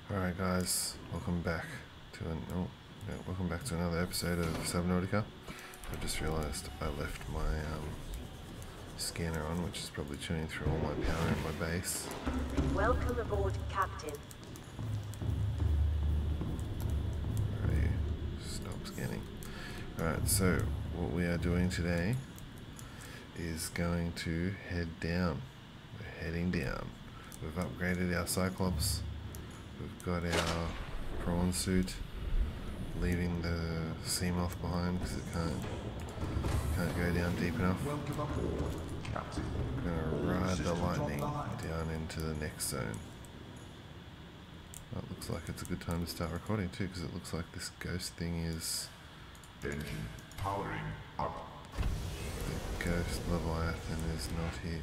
Alright guys, welcome back to another episode of Subnautica. I just realised I left my scanner on, which is probably churning through all my power in my base. Welcome aboard, Captain. Alright, stop scanning. Alright, so what we are doing today is going to head down. We're heading down. We've upgraded our Cyclops. We've got our prawn suit, leaving the sea moth behind because it can't go down deep enough. Welcome aboard, Captain. We're going to ride the lightning down into the next zone. Well, it looks like it's a good time to start recording too, because it looks like this ghost thing is... Engine powering up. The ghost Leviathan is not here.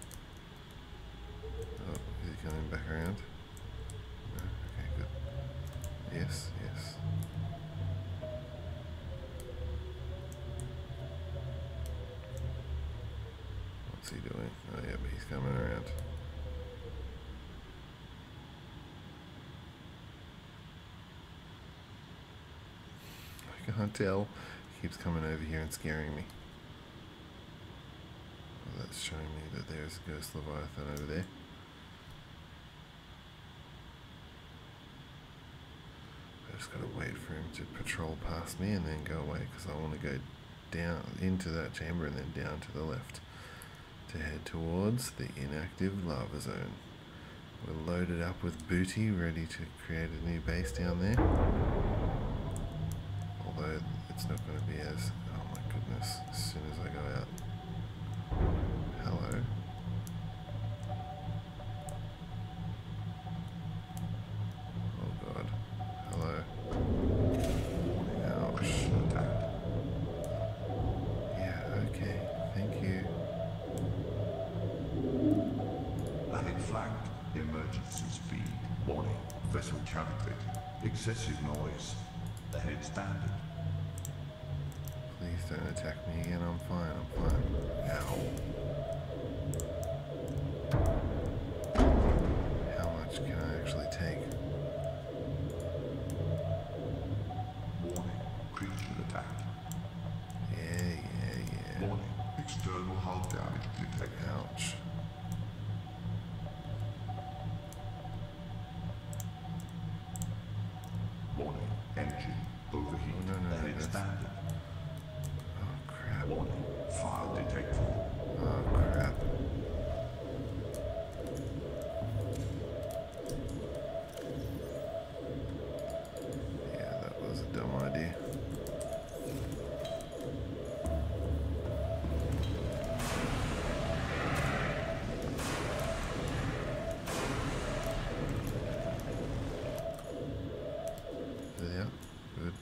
Oh, is he coming back around? No? Okay, good. Yes, yes. What's he doing? Oh yeah, but he's coming around. I can't tell. He keeps coming over here and scaring me. Well, that's showing me that there's a ghost Leviathan over there. I just gotta wait for him to patrol past me and then go away, because I want to go down into that chamber and then down to the left to head towards the inactive lava zone. We're loaded up with booty, ready to create a new base down there. Although it's not going to be as... oh my goodness, as soon as I go out. Hello. Oh god. Hello. Ouch. Yeah, okay. Thank you. Ahead flagged. Emergency speed. Warning. Vessel calibrated. Excessive noise. Ahead standard. Please don't attack me again. I'm fine. I'm fine. Ow. How much can I actually take? Warning. Creature attacked. Yeah. Warning. External hull damage detected. Ouch. Warning. Engine overheat. Oh, no, Ahead that's... standard. oh crap. Warning. Fire detected. Oh crap. Yeah, that was a dumb idea. Yeah, good.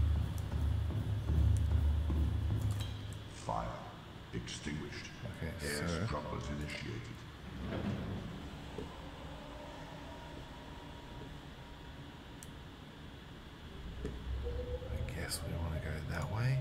Fire extinguished. Okay, Air so... scrubbers initiated. I guess we want to go that way.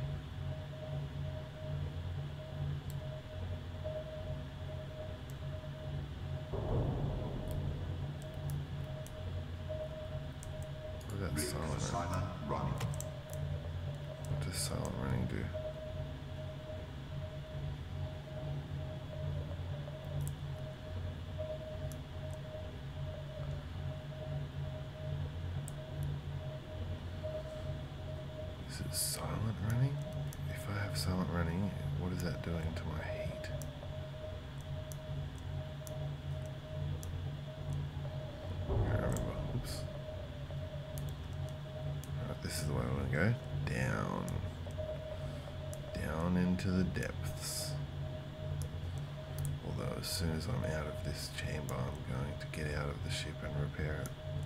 What about Rig silent for running? silent running. What does silent running do? Is it silent running? If I have silent running, what is that doing to my heat? I can't remember. Oops. Alright, this is the way I want to go. Down. Down into the depths. Although as soon as I'm out of this chamber, I'm going to get out of the ship and repair it.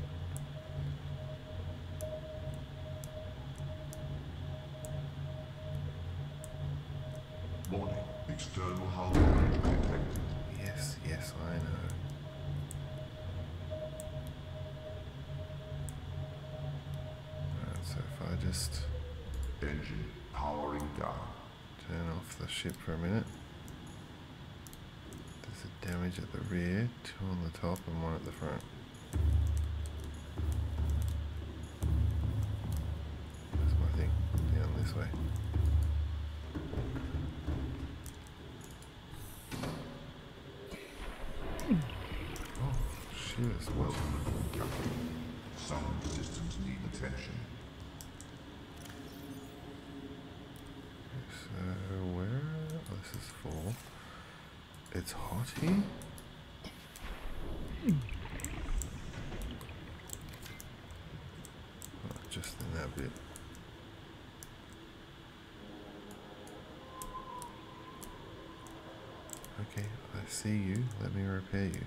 Warning. External hull damage detected. Yes, yes, I know. Alright, so if I just Engine powering down. turn off the ship for a minute. There's a damage at the rear, 2 on the top and 1 at the front. Cheers. Welcome aboard, Captain. Sound systems need attention. So where? Oh, this is full. It's hot here. Oh, just in that bit. Okay, I see you. Let me repair you.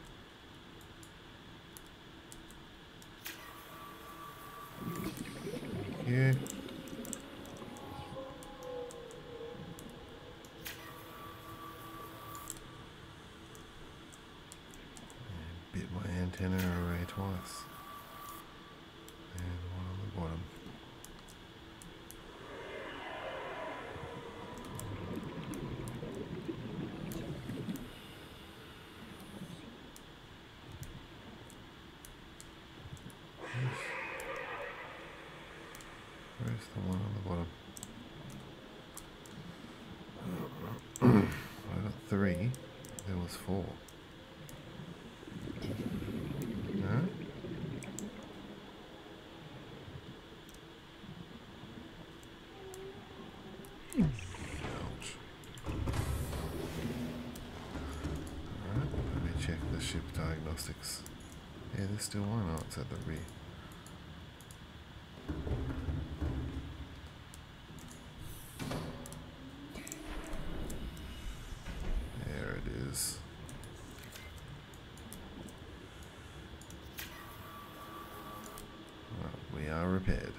Thank you. Bit my antenna array twice. And one on the bottom. Where's the one on the bottom? I got 3. There was 4. No? Ouch. Alright, let me check the ship diagnostics. Yeah, there's still one. Oh, it's at the rear. There it is. Well, we are repaired.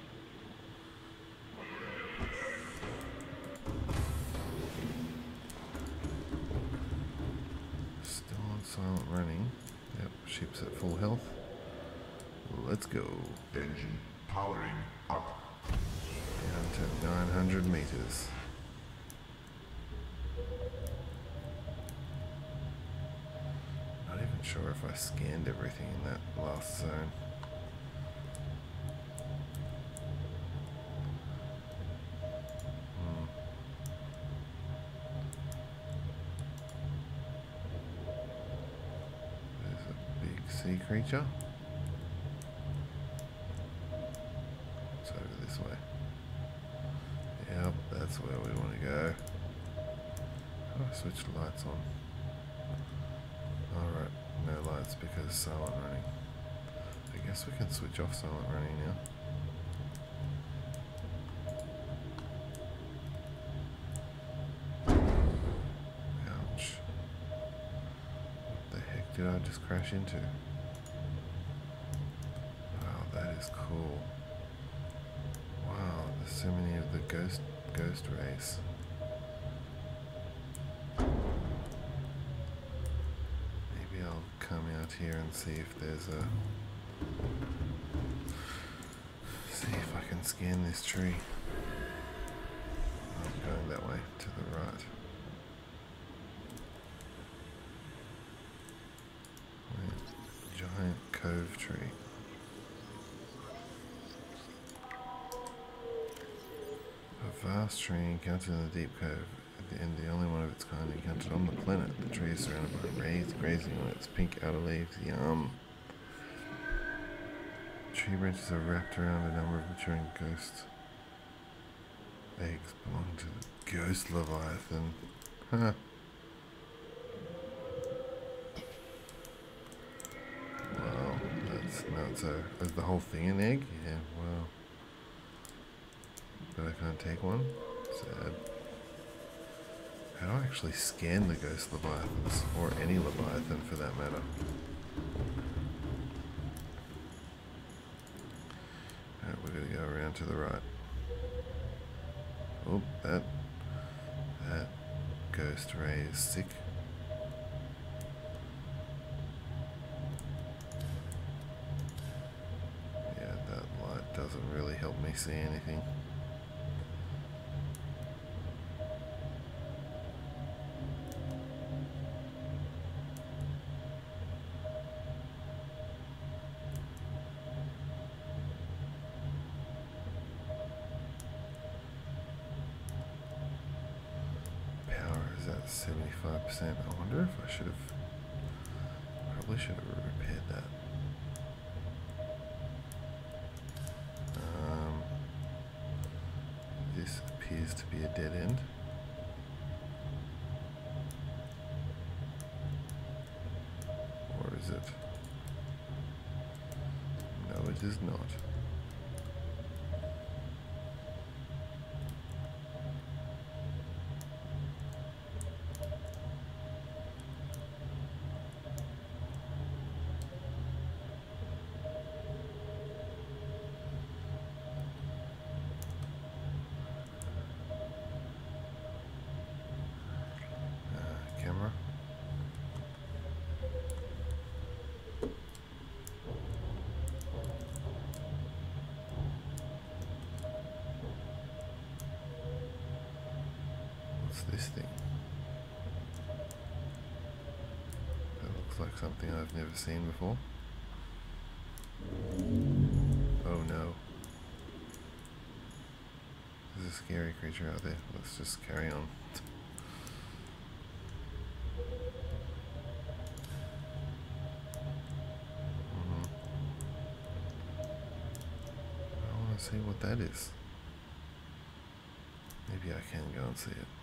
Still on silent running. Yep, ship's at full health. Let's go. Engine powering up. Down to 900 meters. Not even sure if I scanned everything in that last zone. There's a big sea creature. It's over this way. Yep, that's where we want to go. How do I switch the lights on? Alright, no lights because silent running. I guess we can switch off silent running now. Ouch. What the heck did I just crash into? Wow, that is cool. Wow, there's so many of the ghost rays. Maybe I'll come out here and see if there's a... See if I can scan this tree. I'm going that way, to the right. Wait, giant cove tree. A vast tree encountered in the deep cove. At the end, the only one of its kind encountered on the planet. The tree is surrounded by rays grazing on its pink outer leaves. Yum. Tree branches are wrapped around a number of maturing ghost eggs belonging to the ghost leviathan. Huh. Wow, that's nuts. So, is the whole thing an egg? Yeah, wow. But I can't take one? Sad. How do I actually scan the ghost leviathans? Or any leviathan for that matter? Alright, we're gonna go around to the right. Oh, that ghost ray is sick. Yeah, that light doesn't really help me see anything. Power is at 75%. I wonder if I should have Probably should have repaired that. This appears to be a dead end. Or is it? No, it is not. Camera. What's this thing? That looks like something I've never seen before. Oh no. There's a scary creature out there. Let's just carry on. I want to see what that is. Maybe I can go and see it.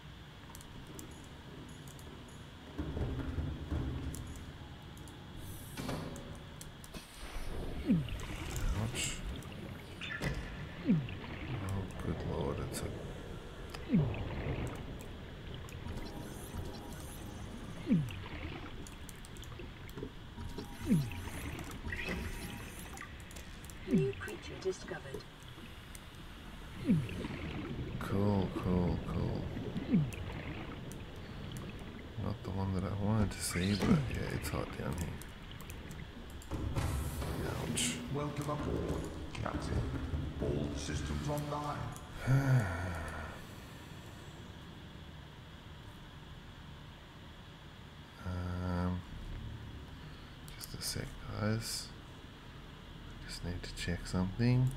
Ouch. Oh, good lord, it's a... New creature discovered. Cool, cool, cool. Not the one that I wanted to see, but yeah, it's hot down here. Ouch. Welcome aboard, Captain. All systems online. Just a sec, guys. Just need to check something.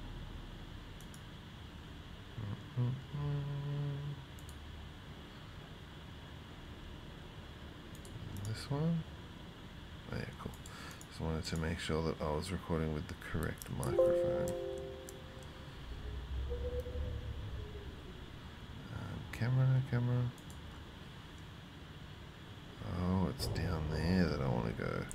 This one? Oh yeah, cool. Just wanted to make sure that I was recording with the correct microphone. Camera. Oh, it's down there that I want to go.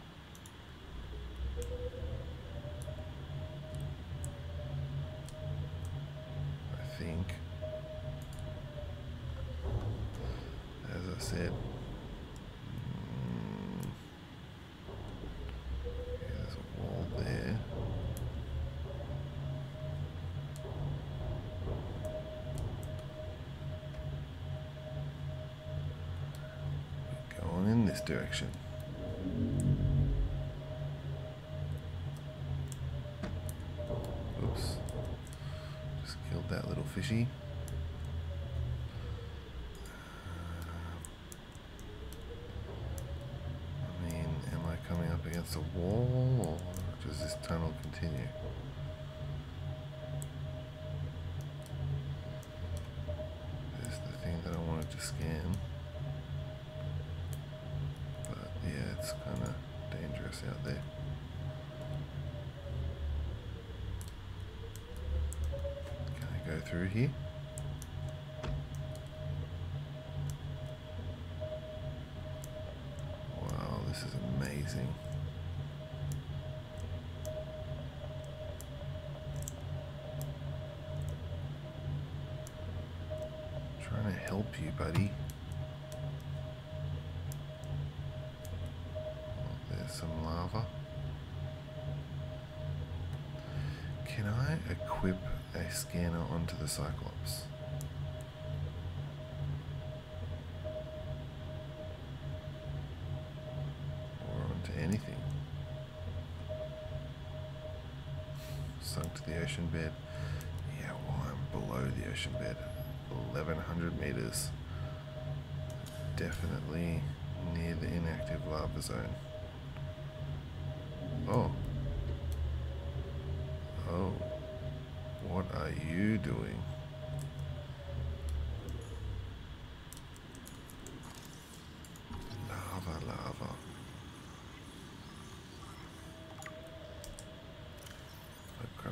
I think. As I said. There's a wall there. Going in this direction. Oops. Just killed that little fishy. I mean, am I coming up against a wall, or does this tunnel continue? There's the thing that I wanted to scan. But yeah, it's kind of dangerous out there. Can I go through here? Wow, this is amazing. Trying to help you, buddy. There's some lava. Can I equip a scanner onto the Cyclops? Or onto anything? Sunk to the ocean bed. Yeah, well, I'm below the ocean bed. 1100 meters. Definitely near the inactive lava zone. Oh. Oh. What are you doing? Lava.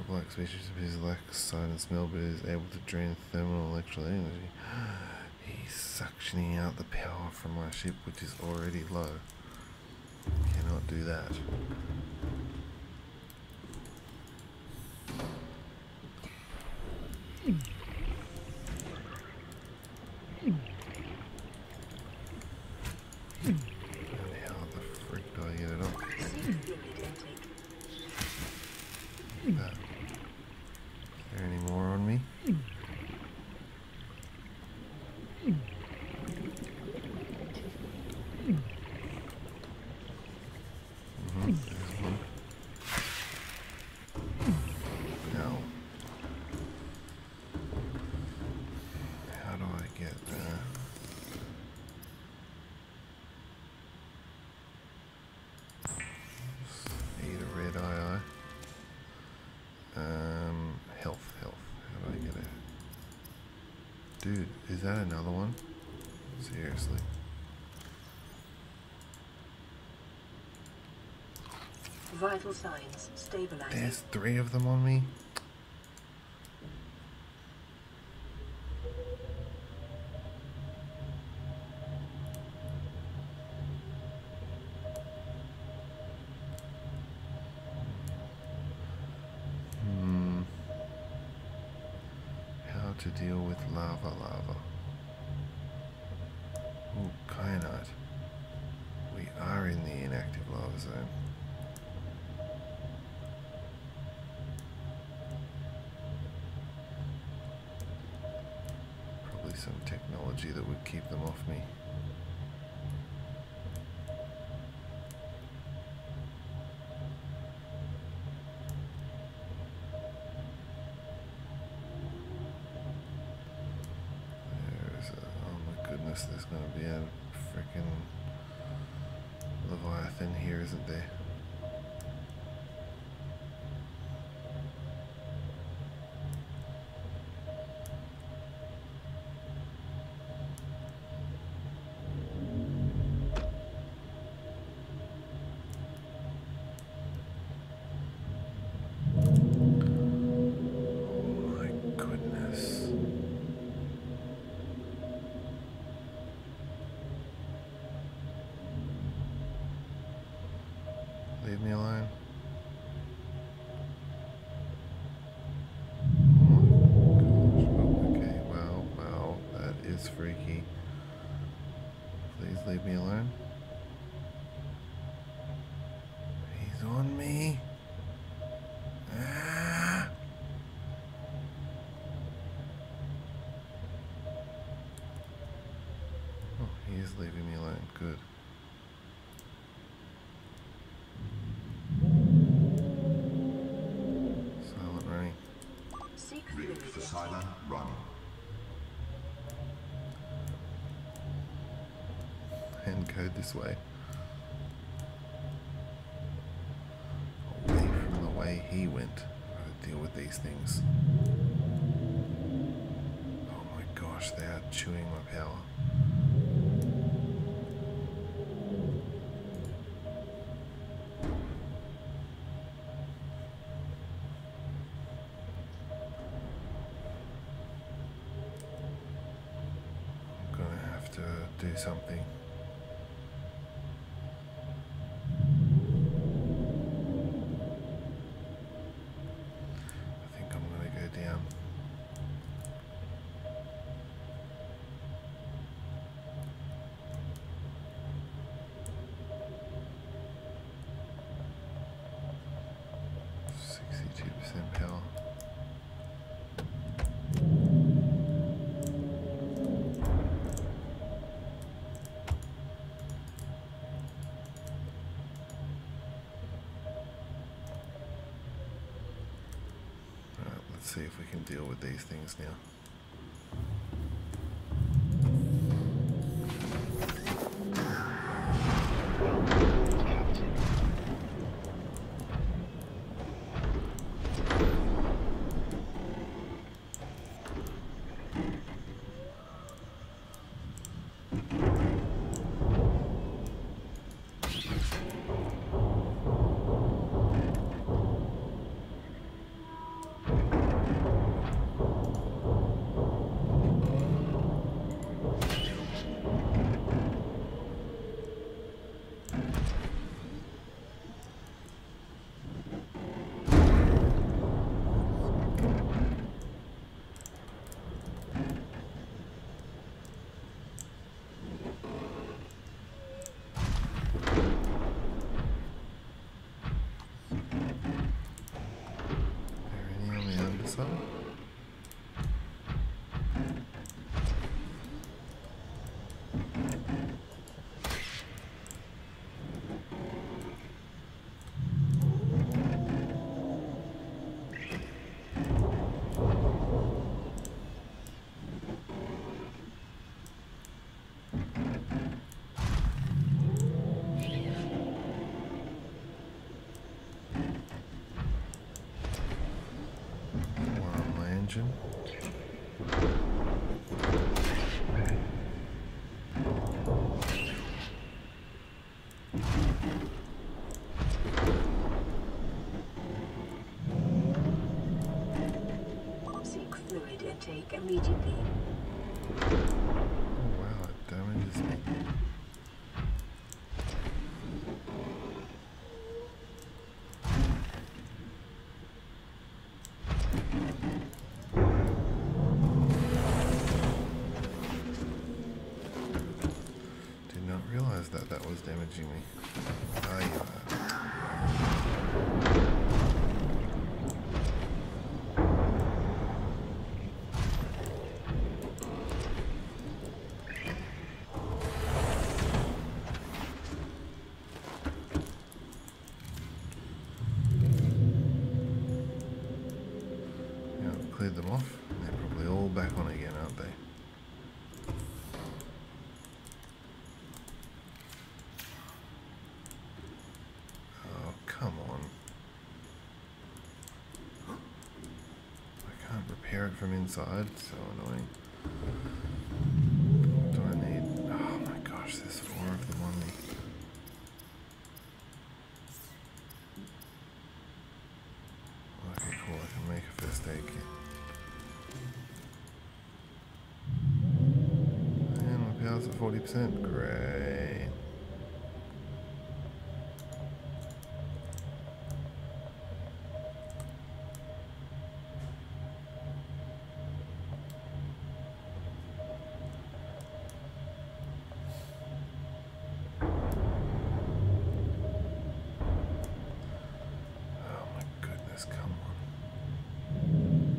Black species appears lack sight and smell, but is able to drain thermal electrical energy. He's suctioning out the power from my ship, which is already low. Cannot do that. And how the frick do I get it off? That. Is there any more on me? There's one. Now, how do I get there? Eat a red eye. Health. How do I get it? Dude, is that another one? Seriously. Vital signs stabilizing. There's 3 of them on me. How to deal with lava. Ooh, kyanite. We are in the inactive lava zone. Probably some technology that would keep them off me. Oh my goodness, there's going to be a freaking Leviathan here, isn't there? Leave me alone. Oh my gosh. Okay, well, that is freaky. Please leave me alone. He's on me. Ah! Oh, he is leaving me alone. Good. Rigged for silent running. And go this way. Away from the way he went. I've got to deal with these things. Oh my gosh, they are chewing my power. Do something. I think I'm going to go down. %, power. Let's see if we can deal with these things now. some? Engine. Seek fluid intake immediately. Oh wow, it damages me. Realize that that was damaging me. Ah, you are. Yeah, I've cleared them off. They're probably all back on again, aren't they? Come on. I can't repair it from inside. So annoying. What do I need? Oh my gosh, there's 4 of them on me. Okay, cool. I can make a first aid kit. And my power's at 40%. Great. Come on.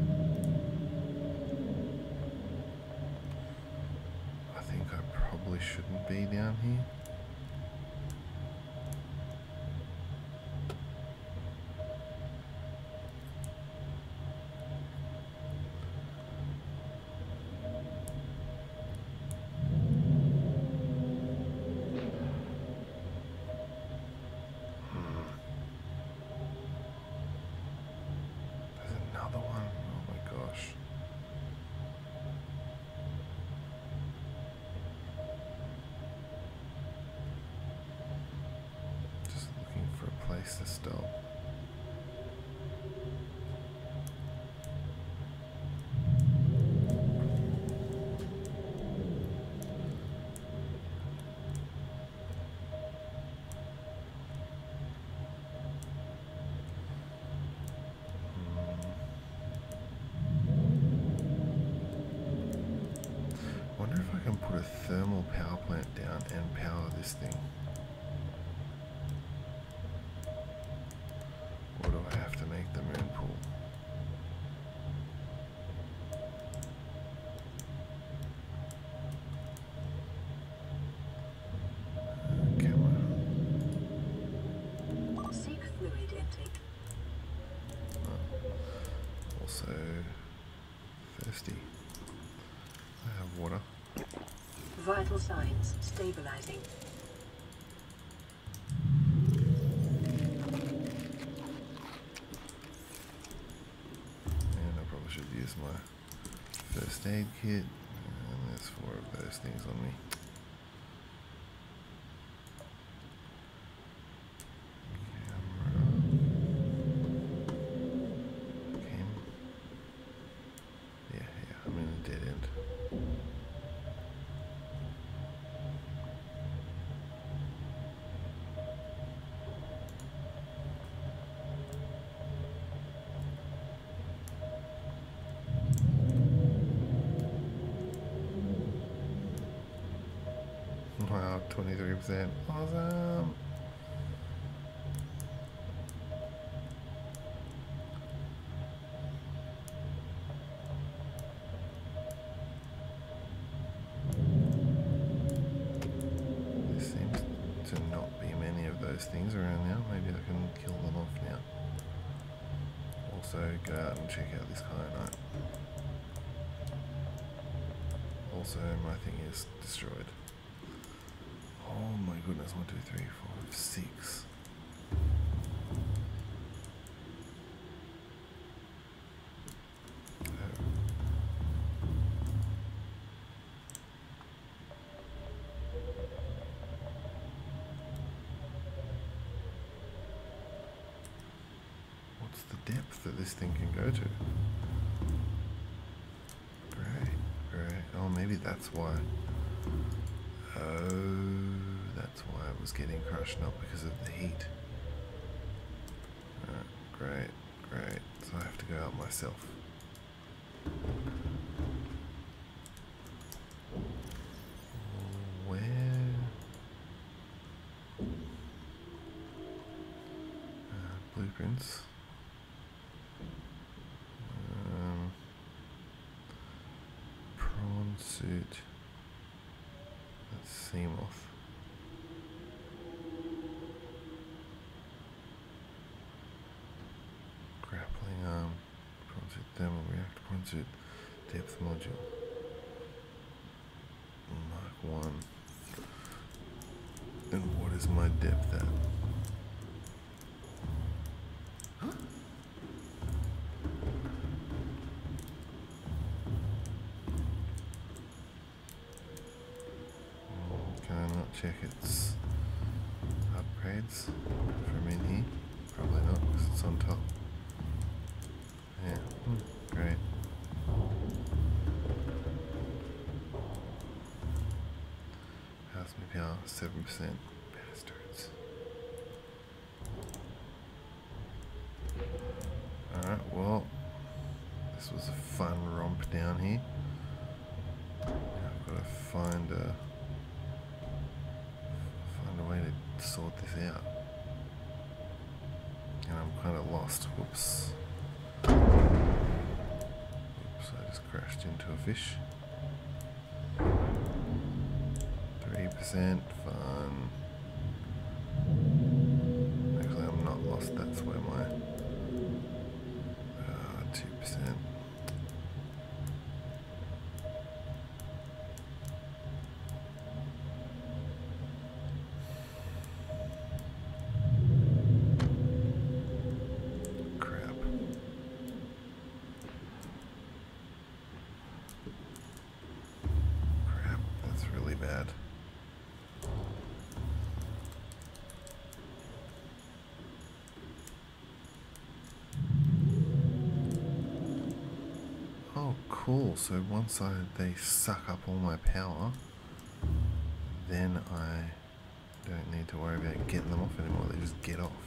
I think I probably shouldn't be down here. Place to stop. Wonder if I can put a thermal power plant down and power this thing. Or do I have to make the moon pool? Camera. Seek fluid intake. Oh. Also thirsty. I have water. Vital signs stabilizing. Should use my first aid kit, and there's 4 of those things on me. Yeah, I'm in a dead end. Wow, 23%. Awesome. things around now. Maybe I can kill them off now. Also, go out and check out this kyanite. Also, my thing is destroyed. Oh my goodness, 1, 2, 3, 4, 6. What's the depth that this thing can go to? Great. Oh, maybe that's why. Oh, that's why it was getting crushed, not because of the heat. Great. So I have to go out myself. Where? Blueprints. Prawn suit. That's sea moth. Grappling arm. Prawn suit thermal reactor. Prawn suit depth module. Mark 1. And what is my depth at? Check its upgrades from in here. Probably not because it's on top. Yeah, great. How's my power? 7%. Bastards. Alright, well, this was a fun romp down here. Now I've got to find a way to sort this out. And I'm kind of lost. Whoops. Oops, I just crashed into a fish. 3% fun. Actually, I'm not lost. That's where my 2%. Bad. Oh, cool. So once they suck up all my power, then I don't need to worry about getting them off anymore. They just get off.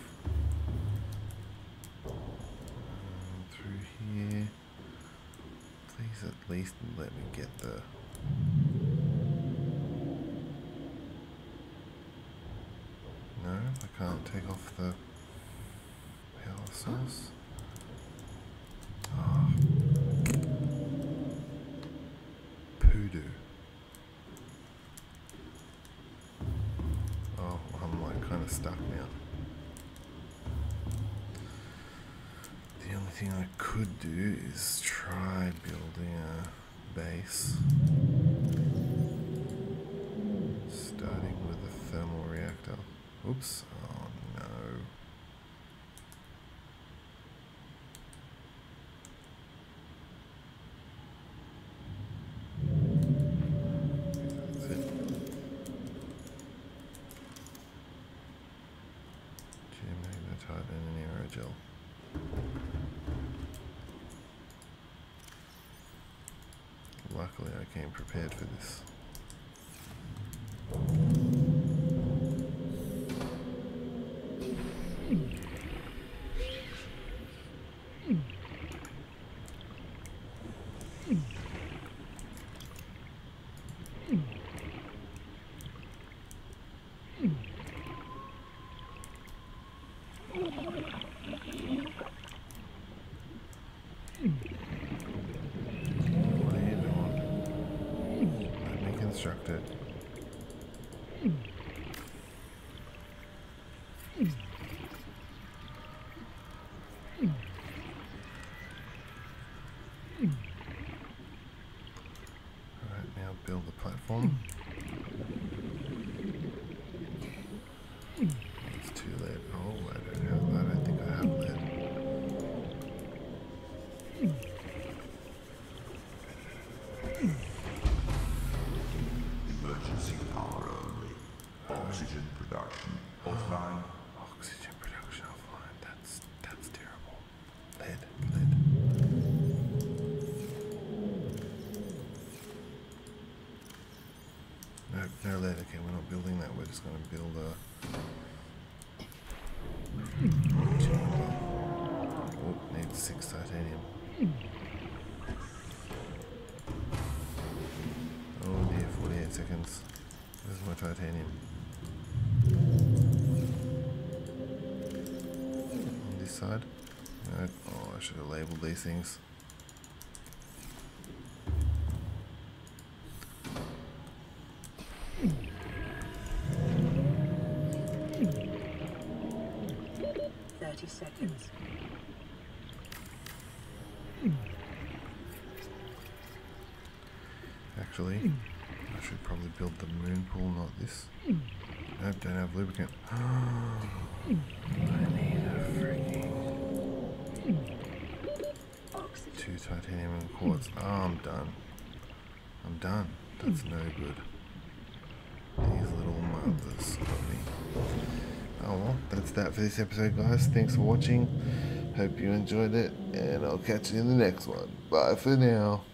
Through here. Please at least let me get the... No, I can't take off the power source. Oh. Poodoo. Oh, I'm like kind of stuck now. The only thing I could do is try building a base. Starting with a thermal reactor. Oops. Oh no. That's it. Geomagnetite and an aerogel. Luckily I came prepared for this. What are you doing? Let me construct it. platform. It's too lead. Oh, I don't think I have lead. Emergency power only. Oxygen production offline. Oxygen production offline. That's terrible. Lead. No lead. Okay, we're not building that. We're just going to build a. Oh, needs 6 titanium. Oh dear, 48 seconds. Where's my titanium? On this side? No. Oh, I should have labeled these things. Seconds. Actually, I should probably build the moon pool, not this. Nope, don't have lubricant. I need a freaking 2 titanium and quartz. Oh, I'm done. That's no good. These little mothers got me. Oh well, that's that for this episode, guys. Thanks for watching. Hope you enjoyed it, and I'll catch you in the next one. Bye for now.